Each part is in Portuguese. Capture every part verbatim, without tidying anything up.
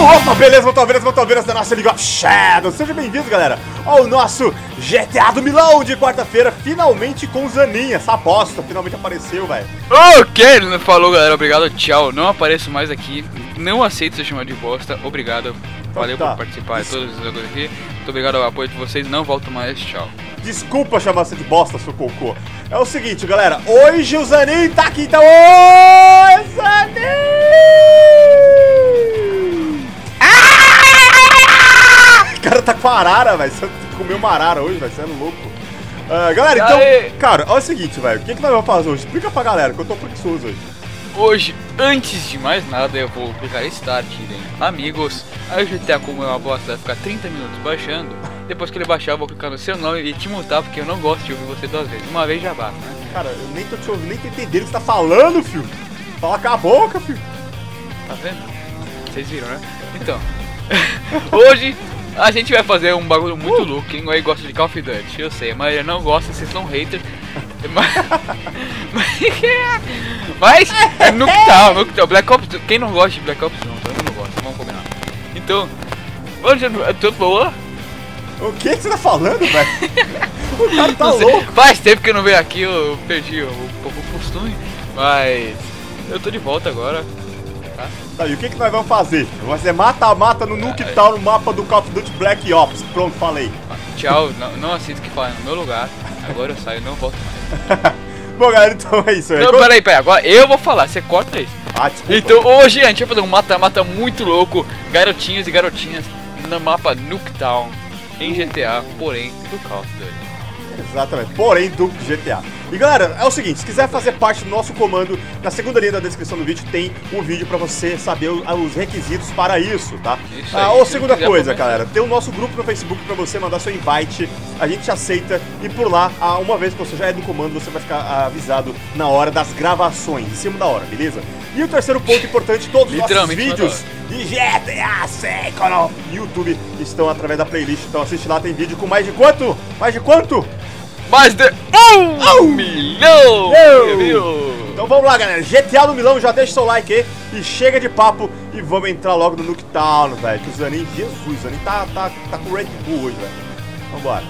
Opa, beleza, motoveiras, motoveiras da nossa League of Shadows. Sejam bem-vindos, galera, ao nosso G T A do Milão de quarta-feira. Finalmente com o Zanin, essa aposta finalmente apareceu, velho. Ok, ele não falou, galera, obrigado, tchau. Não apareço mais aqui, não aceito ser chamado de bosta, obrigado. Valeu tá. por participar de todas as coisas aqui. Muito obrigado ao apoio de vocês, não volto mais, tchau. Desculpa chamar você de bosta, seu cocô. É o seguinte, galera, hoje o Zanin tá aqui, então... Oi, Zanin! O cara tá com a arara, velho. Você comeu uma arara hoje, velho. Você é louco. Uh, galera, então... Aê. Cara, olha o seguinte, velho. O que, que nós vamos fazer hoje? Explica pra galera, que eu tô preguiçoso hoje. Hoje, antes de mais nada, eu vou clicar Start em Amigos. Aí o G T A, como é uma bosta, vai ficar trinta minutos baixando. Depois que ele baixar, eu vou clicar no seu nome e te multar, porque eu não gosto de ouvir você duas vezes. Uma vez já basta, né? Cara, eu nem tô te ouvindo, nem tô entendendo o que você tá falando, filho. Fala com a boca, filho. Tá vendo? Vocês viram, né? Então, hoje a gente vai fazer um bagulho muito uh. louco. Quem aí gosta de Call of Duty, eu sei, mas eu não gosto, vocês são haters. Mas, mas é Nuketown, Nuketown, Black Ops, quem não gosta de Black Ops não, todo mundo gosta, vamos combinar. Então, hoje eu tô boa. O que, que você tá falando, velho? O cara tá sei, louco. Faz tempo que eu não venho aqui, eu perdi um pouco o costume, mas eu tô de volta agora. Tá? Tá, e o que, que nós vamos fazer? Vai ser mata-mata no Nuketown, no mapa do Call of Duty Black Ops. Pronto, falei. Tchau, não, não aceito que falem no meu lugar. Agora eu saio, não volto mais. Bom, galera, então é isso aí. Não, peraí, peraí, agora eu vou falar, você corta isso. Ah, desculpa. Então hoje a gente vai fazer um mata-mata muito louco, garotinhos e garotinhas no mapa Nuketown, em G T A, porém do Call of Duty. Exatamente, porém do G T A. E galera, é o seguinte, se quiser fazer parte do nosso comando, na segunda linha da descrição do vídeo tem um vídeo pra você saber os requisitos para isso, tá? Isso ah, aí, ou segunda coisa, começar. galera, tem o nosso grupo no Facebook pra você mandar seu invite, a gente aceita e por lá, uma vez que você já é do comando, você vai ficar avisado na hora das gravações, em cima da hora, beleza? E o terceiro ponto importante, todos os nossos vídeos de G T A cinco no YouTube estão através da playlist, então assiste lá, tem vídeo com mais de quanto? Mais de quanto? Mais de um oh! milhão! Oh! Então vamos lá, galera, G T A do Milão, já deixa seu like aí e chega de papo e vamos entrar logo no Nuketown, velho, que o Zanin, Jesus, o Zanin tá, tá, tá com o Red Bull hoje, velho. Vambora.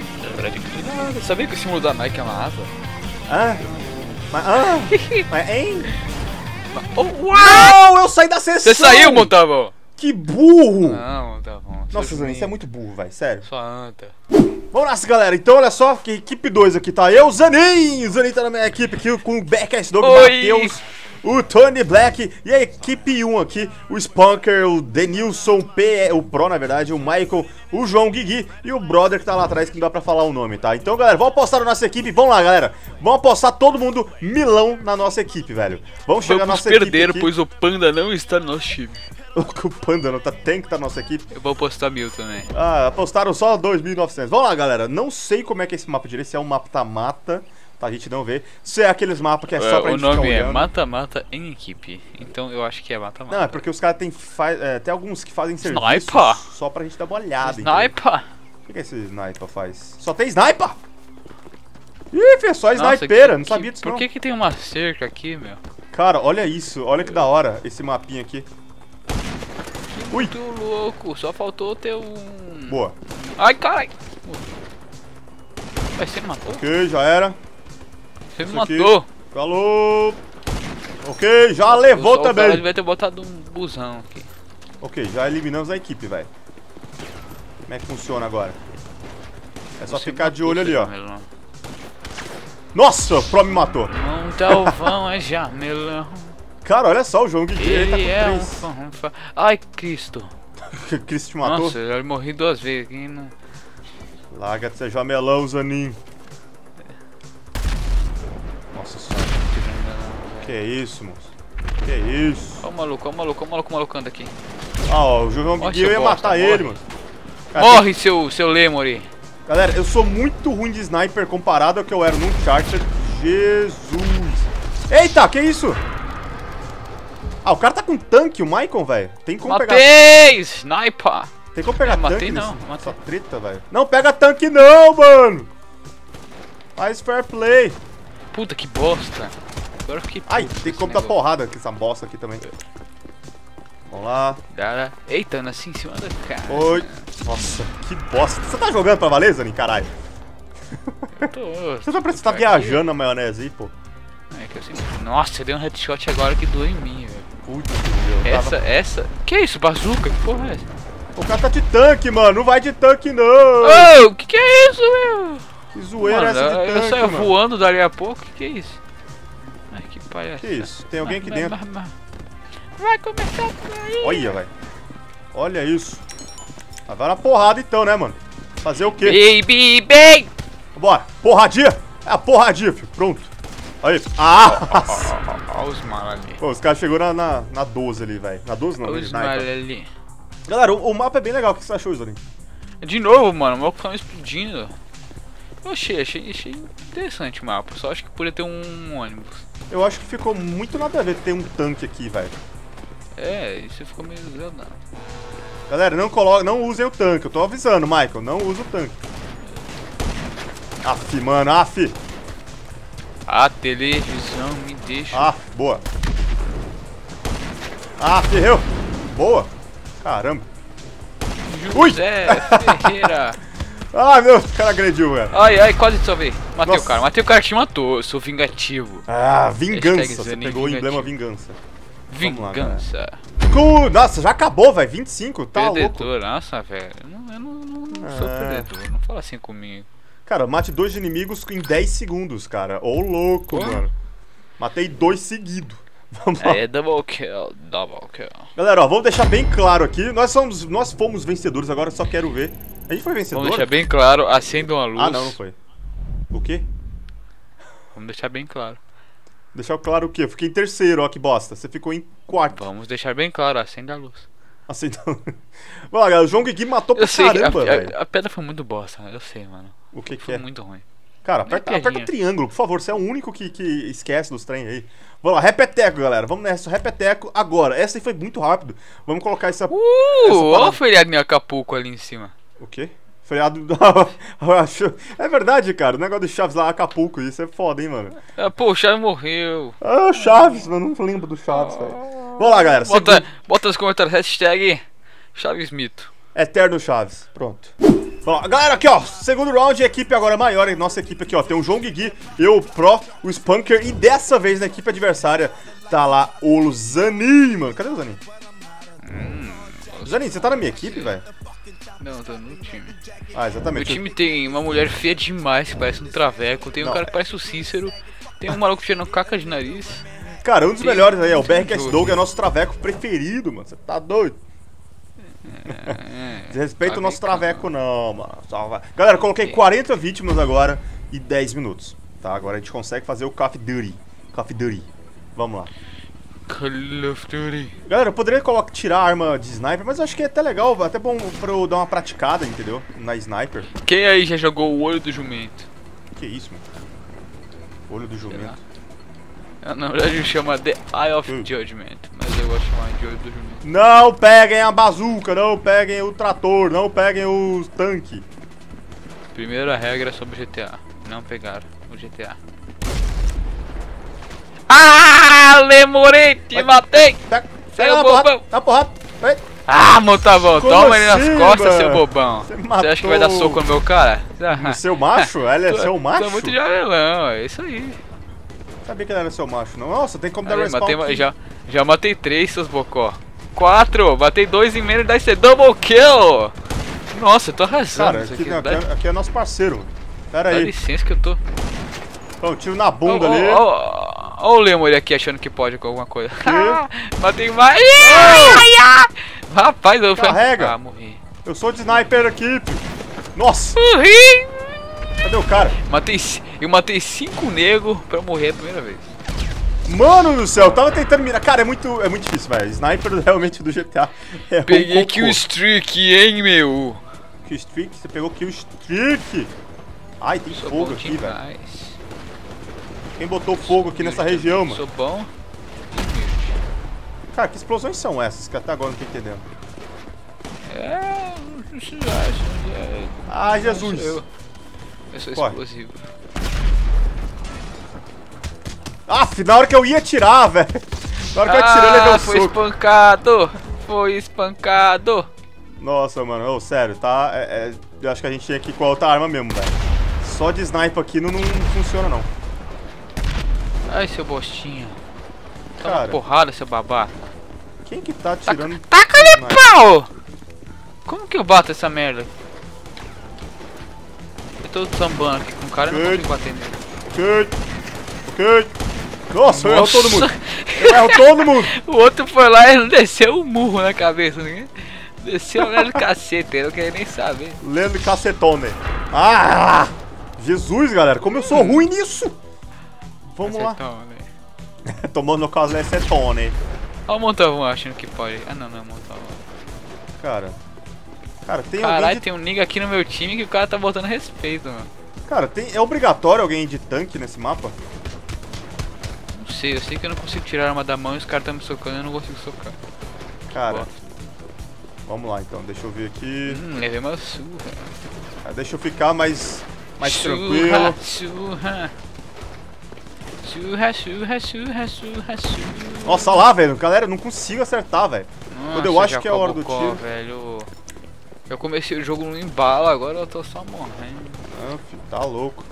Ah, sabia que o símbolo da Nike é uma asa? Hã? Mas, ah, mas, hein? Oh, não, eu saí da sessão! Você saiu, Montavão? Que burro! Não, Montavão. Nossa, Zanin, você é muito burro, velho, sério. Só anta. Vamos lá, galera, então olha só, que equipe dois aqui, tá? Eu, Zanin! O Zanin tá na minha equipe aqui com o Becas Dog, o Matheus, o Tony Black e a equipe um aqui, o Spunker, o Denilson, P, o Pro, na verdade, o Michael, o João Guigui e o brother que tá lá atrás, que não dá pra falar o nome, tá? Então, galera, vamos apostar na nossa equipe, vamos lá, galera. Vamos apostar todo mundo Milão na nossa equipe, velho. Vamos chegar na nossa equipe perderam, pois o Panda não está no nosso time. O Panda não tá, tem que tá na nossa equipe. Eu vou apostar mil também. Ah, apostaram só dois mil e novecentos. Vamos lá, galera. Não sei como é que é esse mapa direito, se é um mata-mata, tá? A gente não vê. Se é aqueles mapas que é só é, pra gente ficar olhando. O nome é mata-mata em equipe. Então eu acho que é mata-mata. Não, é porque os caras tem, é, tem alguns que fazem serviço Sniper. só pra gente dar uma olhada. Sniper. O que, que esse sniper faz? Só tem sniper? Ih, filho, é só snipeira. Não sabia disso Por não. que que tem uma cerca aqui, meu? Cara, olha isso. Olha que da hora esse mapinha aqui. Ui. Muito louco, só faltou ter um... Boa. Ai, carai. Vai, você me matou? Ok, já era. Você me Isso aqui. matou. Falou. Ok, já levou só também. O cara devia ter botado um busão aqui. Ok, já eliminamos a equipe, velho. Como é que funciona agora? É só Você ficar de olho ali, ó. Jamelão. Nossa, o Pro me matou. Montalvão é jamelão. Cara, olha só, o João Guigui, ele tá com Ele é um três. fã, fã. Ai, Cristo. Cristo te matou? Nossa, eu já morri duas vezes aqui, não... Larga de ser jamelão, Zanin. Nossa senhora. Que isso, moço? Que isso? Olha o maluco, olha o maluco, olha o maluco malucando aqui. Ah, ó, o João Guigui, eu ia bosta, matar morre. ele, mano. Cara, Morre, tem... seu, seu Lemuri. Galera, eu sou muito ruim de sniper comparado ao que eu era no Uncharted. Jesus. Eita, que isso? Ah, o cara tá com tanque, o Michael, velho. Tem como Matei! pegar... Sniper! Tem como pegar Eu tanque matei, não, nesse- matei. nessa treta, velho? Não pega tanque não, mano! Faz fair play. Puta que bosta. Agora eu fiquei Ai, puto tem com como esse dar negócio. porrada com essa bosta aqui também. Vamos lá. Cara. Eita, nasci em cima da cara. Oi. Nossa, que bosta. Você tá jogando pra valer, Zanin, caralho? Eu tô. Você tá, você tá viajando na maionese aí, pô. É que eu sempre... Nossa, eu dei um headshot agora que doeu em mim, velho. Putz, meu. Essa, Tava... essa... Que isso, bazuca? Que porra é essa? O cara tá de tanque, mano. Não vai de tanque, não. Ô, oh, que que é isso, meu? Que zoeira mano, essa de tanque, eu saio mano. voando dali a pouco. Que que é isso? Ai, que palhaçada. Que isso? Tem alguém aqui dentro. Vai começar por aí. Olha, velho. Olha isso. Vai na porrada então, né, mano? Fazer o quê? Baby, baby. Bora. Porradinha. É a porradinha, filho. Pronto. Aí. Ah! Olha os malos ali. Pô, os caras chegou na, na, na doze ali, velho. Na doze não, Olha na os sniper. malos ali. Galera, o, o mapa é bem legal. O que você achou, Zorin? De novo, mano. O mapa tá explodindo. Eu achei, achei, achei interessante o mapa. Só acho que podia ter um ônibus. Eu acho que ficou muito nada a ver ter um tanque aqui, velho. É, isso ficou meio zelado. Galera, não coloca, não usem o tanque. Eu tô avisando, Michael. Não usa o tanque. Aff, mano, aff. A televisão me deixa. Ah, boa. Ah, ferreu. Boa. Caramba. José Ferreira. Ah, meu, o cara agrediu, velho. Ai, ai, quase te salvei. Matei Nossa. o cara. Matei o cara que te matou. Eu sou vingativo. Ah, vingança. Hashtag Você Zanin pegou o emblema vingativo. vingança. Vingança. Com... Nossa, já acabou, velho. vinte e cinco, tá louco. Perdedor, nossa, velho. Eu não, eu não, não, não sou Ah. perdedor. Não fala assim comigo. Cara, mate dois inimigos em dez segundos, cara. Ô, louco, Pô. mano. Matei dois seguidos. Vamos lá. É, double kill, double kill. Galera, ó, vamos deixar bem claro aqui. Nós, somos, nós fomos vencedores, agora eu só quero ver. A gente foi vencedor? Vamos deixar bem claro, acendam a luz. Ah, não, não foi. O quê? Vamos deixar bem claro. Deixar claro o quê? Eu fiquei em terceiro, ó, que bosta. Você ficou em quarto. Vamos deixar bem claro, acenda a luz. Assim, então... Vamos lá, galera, o João Gui matou pra Eu sei que a, caramba, velho. a, a pedra foi muito bosta, eu sei, mano. O que que Foi é? muito ruim. Cara, Não é aperta, aperta piadinha. triângulo, por favor. Você é o único que, que esquece dos trem aí. Vamos lá, repeteco, galera. Vamos nessa, repeteco agora. Essa aí foi muito rápido. Vamos colocar essa... Uh, essa olha parada- o feriado em Acapulco ali em cima. O quê? Feriado... É verdade, cara. O negócio do Chaves lá, Acapulco. Isso é foda, hein, mano. Ah, pô, o Chaves morreu. Ah, Chaves, mano. Não lembro do Chaves, velho. Vamos lá, galera. Bota, Segundo- bota nos comentários, hashtag Chaves Mito. Eterno Chaves. Pronto. Vamos lá. Galera, aqui, ó. Segundo round, a equipe agora é maior. A nossa equipe aqui, ó. Tem o João Guigui, eu, o Pro, o Spunker. E dessa vez, na equipe adversária, tá lá o Zanin, mano. Cadê o Zanin? Hum, Zanin, você tá na minha equipe, velho? não, eu tô no time. Ah, Meu exatamente. time tem uma mulher feia demais, que parece um traveco. Tem um Não. cara que parece o Cícero. Tem um maluco tirando caca de nariz. Cara, um dos Sim, melhores aí é o sim, B R K S sim. Dog, é nosso traveco preferido, mano. Você tá doido? É, Desrespeita o nosso travecão. traveco, não, mano. Só vai. Galera, coloquei quarenta vítimas agora e dez minutos. Tá, agora a gente consegue fazer o Call of Duty. Call of Duty. Vamos lá. Call of Duty. Galera, eu poderia colocar, tirar a arma de sniper, mas eu acho que é até legal, até bom pra eu dar uma praticada, entendeu? Na sniper. Quem aí já jogou o olho do jumento? Que isso, mano? Olho do jumento. Ah, na verdade chama The Eye of Hum. Judgment, mas eu gosto de chamar de olho do jumento. Não peguem a bazuca, não peguem o trator, não peguem o tanque. Primeira regra sobre G T A, não pegar o G T A. Ah, Lemorei, te Vai. matei! Pega, Seu pega na bobão. porrada, dá porrada. Vai. Ah, mano, tá bom, Como toma ele nas assim, costas, mano? seu bobão. Você Você acha que vai dar matou soco no meu cara? No seu macho? Ele é Tu- seu tu macho? é muito javelão, é isso aí. Sabia que ele era seu macho, não? Nossa, tem como dar Aí, respawn matei, aqui. já, já matei três, seus bocó. Quatro, matei dois em menos, daí você double kill. Nossa, eu tô arrasando Cara, isso aqui, aqui. não, Dá, aqui, é, aqui é nosso parceiro, mano. Pera dá aí. licença que eu tô... Ó, tiro na bunda Ó, ali. ó, ó, ó o Lemur aqui achando que pode com alguma coisa. Que? Matei mais. Ai, ai, ai. Rapaz, eu fui... Carrega. Ah, morri. Eu sou de sniper aqui, filho. Nossa, Morri. cadê o cara? Matei, ci- eu matei cinco negros pra morrer a primeira vez. Mano do céu, eu tava tentando mirar. Cara, é muito, é muito difícil, velho. Sniper realmente do G T A é um Peguei cocô. kill streak, hein, meu. Kill streak? Você pegou kill streak? Ai, tem Sou fogo bom aqui, velho. demais. Quem botou fogo aqui nessa região, mano? Sou bom. Cara, que explosões são essas que até agora eu não tô entendendo? É, não se acha. É, Ah, Jesus. Eu, eu sou Corre. explosivo. Ah, na hora que eu ia atirar, velho. Na hora que eu atirei, eu levei Ah, um foi soco. espancado. foi espancado. Nossa, mano, ô, sério, tá? É, é, eu acho que a gente tinha que ir com a outra arma mesmo, velho. Só de sniper aqui não, não funciona, não. Ai, seu bostinho. Toma Cara, porrada, seu babaca. Quem que tá tirando... Taca-lhe pau! Como que eu bato essa merda? Eu tô sambando aqui com o cara e não consigo bater nele. Ok, ok. Nossa, eu erro todo mundo. Eu erro todo mundo. O outro foi lá e não desceu um murro na cabeça, né? Desceu o Lendo Cacete, eu não queria nem saber. Lendo cacetone. Ah! Jesus, galera, como eu sou ruim nisso. Vamos Cacetone. lá. Tomando no caso cacetone. Olha o Montavão achando que pode. Ah, não, não é Montavão. Cara. Cara, tem Caralho, alguém de... tem um nigga aqui no meu time que o cara tá botando respeito, mano. Cara, tem... é obrigatório alguém de tanque nesse mapa? Não sei, eu sei que eu não consigo tirar a arma da mão e os caras estão me socando e eu não consigo socar. Cara, Bosta. vamos lá então, deixa eu ver aqui. Hum, levei uma surra. Ah, deixa eu ficar mais, mais surra, tranquilo. Surra, surra, surra, surra, surra, surra. Nossa, olha lá, velho, galera, eu não consigo acertar, velho. Quando eu acho que é a hora do Jacobocó, tiro. velho. Eu comecei o jogo no embalo, agora eu tô só morrendo. Ah, filho, tá louco.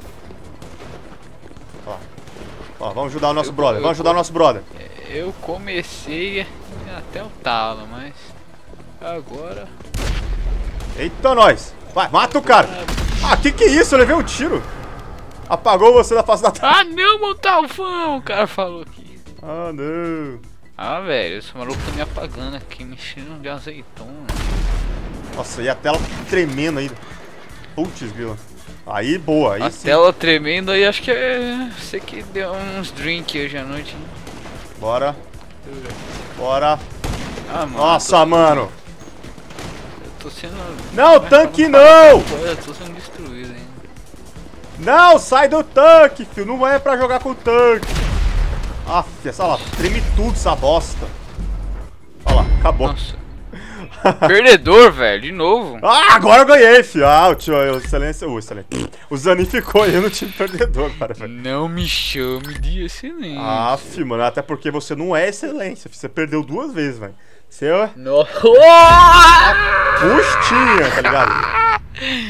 Ó, ó, vamos ajudar o nosso Eu- brother, eu- vamos ajudar o nosso brother. Eu comecei até o talo, mas agora... Eita, nós! Vai, mata o cara! Ah, que que é isso? Eu levei um tiro! Apagou você da face da terra! Ah não, Montalvão! O cara falou aqui. Ah, não! Ah, velho, esse maluco tá me apagando aqui, mexendo de azeitona. Nossa, e a tela tremendo aí. Putz, grila. Aí, boa, aí A sim. tela tremendo aí, acho que é... Você que deu uns drink hoje à noite, hein? Bora, bora. Ah, mano. Nossa, mano! Eu tô sendo... Não, tanque não! Eu tô sendo destruído ainda. Não, sai do tanque, filho! Não é pra jogar com tanque! Aff, essa lá, treme tudo essa bosta. Olha lá, acabou. Nossa. Perdedor, velho, de novo. Ah, agora eu ganhei, filho! Ah, o tio, o excelência, o excelente. O Zanin ficou aí no time perdedor, cara, velho. Não me chame de excelente. Ah, filho, mano, até porque você não é excelência, filho. Você perdeu duas vezes, velho. Você é Nossa. postinha, tá ligado?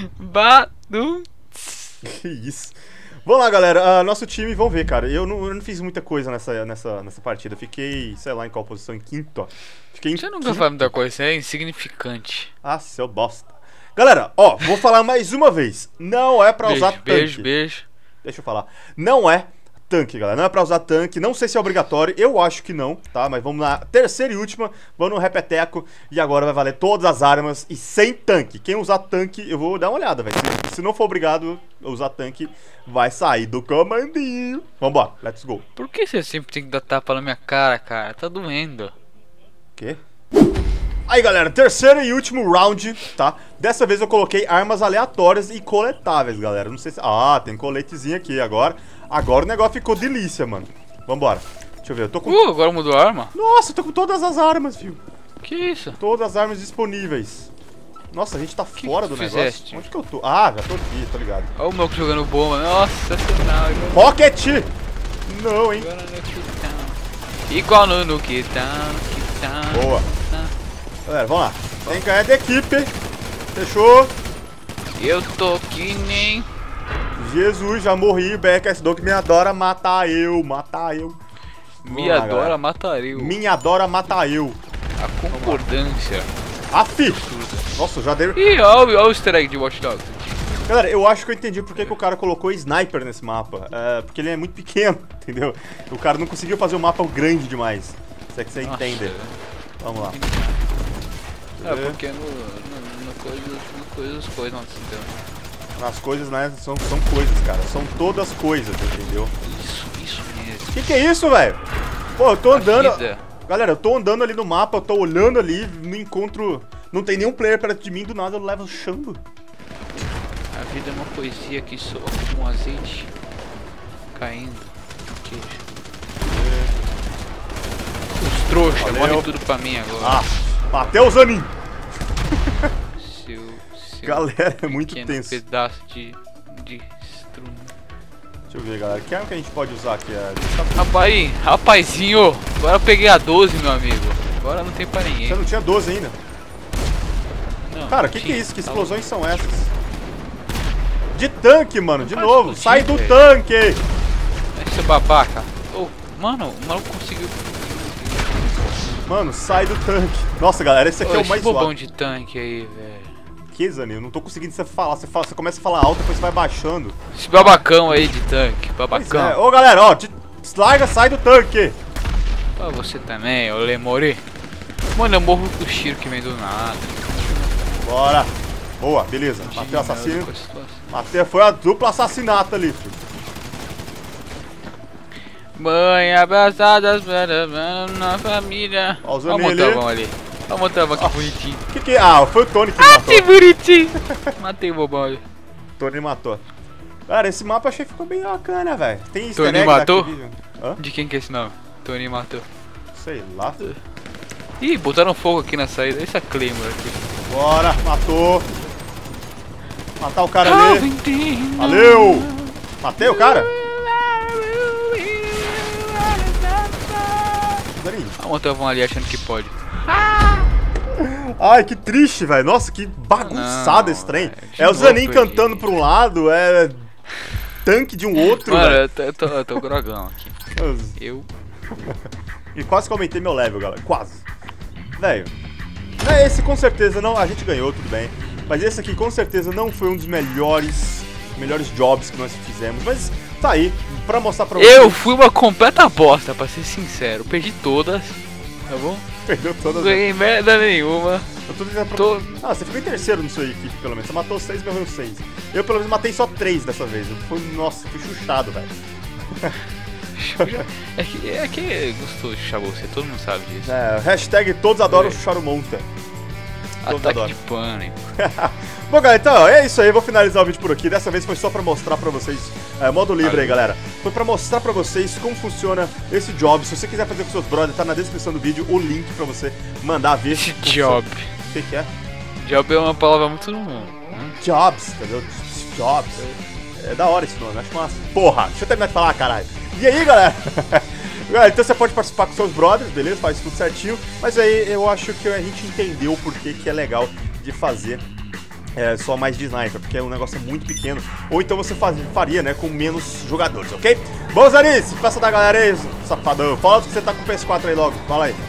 Badu. Que isso. Vamos lá, galera. Uh, nosso time, vamos ver, cara. Eu não, eu não fiz muita coisa nessa, nessa, nessa partida. Fiquei, sei lá, em qual posição? Em quinto, ó. Fiquei em Você nunca quinto. faz muita coisa, você é insignificante. Ah, seu bosta. Galera, ó, vou falar mais uma vez. Não é pra Beijo, usar tanque. beijo, beijo. Deixa eu falar. Não é tanque, galera. Não é pra usar tanque. Não sei se é obrigatório. Eu acho que não, tá? Mas vamos lá. Terceira e última. Vamos no repeteco. E agora vai valer todas as armas e sem tanque. Quem usar tanque, eu vou dar uma olhada, velho. Se, se não for obrigado a usar tanque, vai sair do comandinho. Vambora. Let's go. Por que você sempre tem que dar tapa na minha cara, cara? Tá doendo. Quê? Aí, galera, terceiro e último round, tá? Dessa vez eu coloquei armas aleatórias e coletáveis, galera. Não sei se... Ah, tem coletezinho aqui agora. Agora o negócio ficou delícia, mano. Vambora. Deixa eu ver, eu tô com... Uh, agora mudou a arma? Nossa, eu tô com todas as armas, filho. Que isso? Todas as armas disponíveis. Nossa, a gente tá Que fora que do tu negócio. fizeste? Onde que eu tô? Ah, já tô aqui, tô ligado. Olha o meu jogando bomba. Nossa senhora. Rocket! Não, hein? Agora no Kitão. Igual no no Kitão, no Kitão. Boa. Galera, vamos lá. Tem que ganhar da equipe. Fechou. Eu tô que nem... Jesus, já morri. B K S Dog me adora matar eu. Matar eu. Me lá, adora, galera. matarei. o- Me adora matar eu. A concordância. Afi! Nossa, já dei. Ih, olha o easter egg de Watch Dogs. Galera, eu acho que eu entendi porque que o cara colocou sniper nesse mapa. É, porque ele é muito pequeno, entendeu? O cara não conseguiu fazer um mapa grande demais. Se é que você Nossa, entende. velho. Vamos lá. É, porque no, no, no coisas, no coisas, coisas não entendeu? As coisas, né, são, são coisas, cara. São todas coisas, entendeu? Isso, isso mesmo. Que que é isso, velho? Pô, eu tô andando... Vida. Galera, eu tô andando ali no mapa, eu tô olhando ali, não encontro... Não tem nenhum player perto de mim, do nada eu levo chando. A vida é uma poesia que soa como um azeite caindo no queijo. Os trouxa, Valeu. morre tudo pra mim agora. Ah, bateu o Zanin! Seu, seu Galera, é muito pequeno tenso. pedaço de, de instrumento. Deixa eu ver, galera. Que arma que a gente pode usar aqui? É... Rapaz, rapazinho, agora eu peguei a doze, meu amigo. agora não tem pra ninguém. Você não tinha doze ainda? Não, Cara, o que, que é isso? Que explosões são essas? De tanque, mano, de novo. Sai do tanque! Esse babaca. Oh, mano, o maluco conseguiu. Mano, sai do tanque. Nossa, galera, esse aqui Ô, é o mais bobão suave. de tanque aí, velho. Que, Zani? Eu não tô conseguindo você falar. Você, fala, você começa a falar alto, depois você vai baixando. Esse babacão aí de tanque, babacão. É. Ô, galera, ó, de... larga, sai do tanque. Ó, você também, ô Lemori. Mano, eu morro com o tiro que vem do nada. Bora. Boa, beleza. Matei o assassino. Matei, foi a dupla assassinato ali, filho. Mãe, abraçadas na família. Ó, o Olha o Montavão ali. Olha o Montavão, que ah. bonitinho. Que que... Ah, foi o Tony que Ah, matou. que bonitinho. Matei o bobão ali. Tony matou. Cara, esse mapa eu achei que ficou bem bacana, velho. Tem easter Tony egg matou? daquele... Hã? De quem que é esse nome? Tony matou. Sei lá. Ih, botaram fogo aqui na saída. Esse é Claymore aqui. Bora, matou. Matar o cara ali. Valeu. Matei o cara? Olha o Montavão ali achando que pode. Ai, que triste, velho. Nossa, que bagunçado esse trem. Véio, é o Zanin novo, cantando pra um lado, é tanque de um outro, Mano, velho. eu tô, eu, tô, eu tô grogão aqui. Eu... E quase que aumentei meu level, galera. Quase. Velho. É, esse com certeza não... A gente ganhou, tudo bem. Mas esse aqui com certeza não foi um dos melhores... Melhores jobs que nós fizemos. Mas tá aí, pra mostrar pra vocês. Eu fui uma completa bosta, pra ser sincero. Perdi todas, tá bom? Perdeu todas. Não ganhei merda nenhuma. Eu tô dizendo pra... Tô... Ah, você ficou em terceiro na sua equipe, pelo menos. Você matou seis, morreu seis. Eu, pelo menos, matei só três dessa vez. Eu fui... Nossa, fui chuchado, velho. É que é que é gostoso de chuchar você, todo mundo sabe disso. É, hashtag todos adoram É. chuchar o monta. Todos Ataque adoram. de pânico. Bom, galera, então é isso aí. Vou finalizar o vídeo por aqui. Dessa vez foi só pra mostrar pra vocês, é, modo livre aí, galera. Foi pra mostrar pra vocês como funciona esse job. Se você quiser fazer com seus brothers, tá na descrição do vídeo o link pra você mandar ver. Esse job. O que que é? Job é uma palavra muito... Hum. Jobs, entendeu? Jobs. É da hora esse nome, acho massa. Porra, deixa eu terminar de falar, caralho. E aí, galera? Galera, então você pode participar com seus brothers, beleza? Faz tudo certinho. Mas aí eu acho que a gente entendeu o porquê que é legal de fazer é, só mais de sniper, porque é um negócio muito pequeno. Ou então você faz, faria, né, com menos jogadores, ok? Bom, Zanis, peça da galera aí, safadão. Fala que você tá com o P S quatro aí logo, fala aí.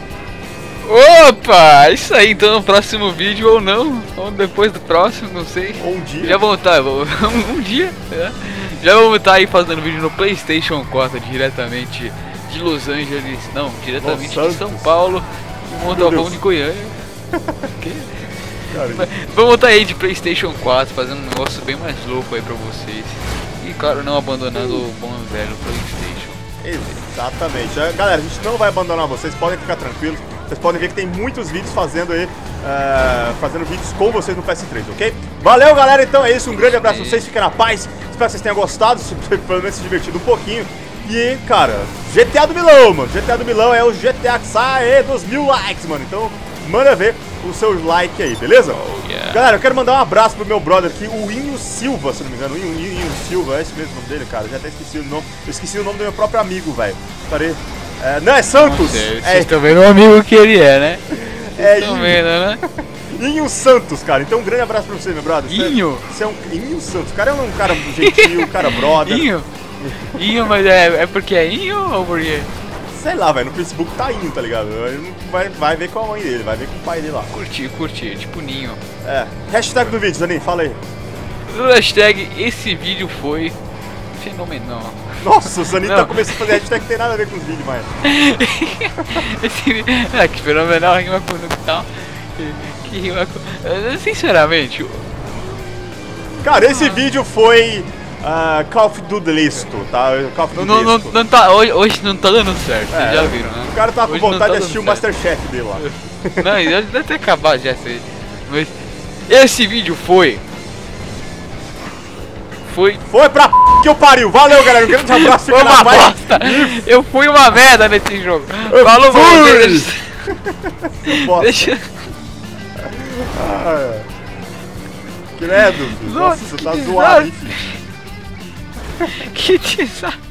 Opa, isso aí, então no próximo vídeo ou não, ou depois do próximo, não sei. Ou um dia. Já vamos estar, um, um dia, é. Já vamos estar aí fazendo vídeo no PlayStation quatro diretamente de Los Angeles, não, diretamente de São Paulo, e Montavão de Goiânia. Que? Vamos estar aí de PlayStation quatro, fazendo um negócio bem mais louco aí pra vocês. E claro, não abandonando o bom e velho PlayStation. Exatamente. Galera, a gente não vai abandonar vocês, podem ficar tranquilos. Vocês podem ver que tem muitos vídeos fazendo aí, uh, fazendo vídeos com vocês no P S três, ok? Valeu, galera, então é isso, um grande abraço pra vocês, fiquem na paz. Espero que vocês tenham gostado, pelo menos se divertido um pouquinho. E, cara, G T A do Milão, mano. G T A do Milão é o G T A que sai dos mil likes, mano. Então, manda ver o seu like aí, beleza? Oh, yeah. Galera, eu quero mandar um abraço pro meu brother aqui, o Inho Silva, se não me engano. Inho, Inho, Inho Silva, é esse mesmo nome dele, cara. Eu já até esqueci o nome. Eu esqueci o nome do meu próprio amigo, velho. Parei. É, não, é Santos. Vocês é, estão vendo o amigo que ele é, né? É Estão vendo, né? Inho Santos, cara. Então um grande abraço pra você, meu brother. Inho? Você é um Inho Santos. O cara é um cara gentil, um cara brother. Inho? Inho, mas é, é porque é Inho ou porque... Sei lá, velho. No Facebook tá Inho, tá ligado? Ele vai, vai ver com a mãe dele, vai ver com o pai dele lá. Curti, curti, tipo Ninho. É. Hashtag do vídeo, Zanin, fala aí. Hashtag, esse vídeo foi fenomenal. Nossa, o Zanin Não. tá começando a fazer hashtag que tem nada a ver com os vídeos, mais. Esse, é, que fenomenal rima com no tal. Que, que rima com... Sinceramente... Cara, esse vídeo foi uh, Call of Duty listo, tá? Call of Duty Não, não, listo. não tá, hoje, hoje não tá dando certo, É, vocês já viram, né? O cara tava com Hoje não vontade tá de assistir o dando certo. Masterchef dele lá. Não, ele deve ter acabado já, sei. Mas esse vídeo foi... Foi... Foi pra p que eu pariu. Valeu, galera. Um grande abraço. Foi fica uma na paz. bosta! Eu fui uma merda nesse jogo. Eu Falou, fui! mano. Bosta. Deixa... Ah, credo, filho. Nossa, Nossa, você tá que zoado, hein, filho. Que desastre.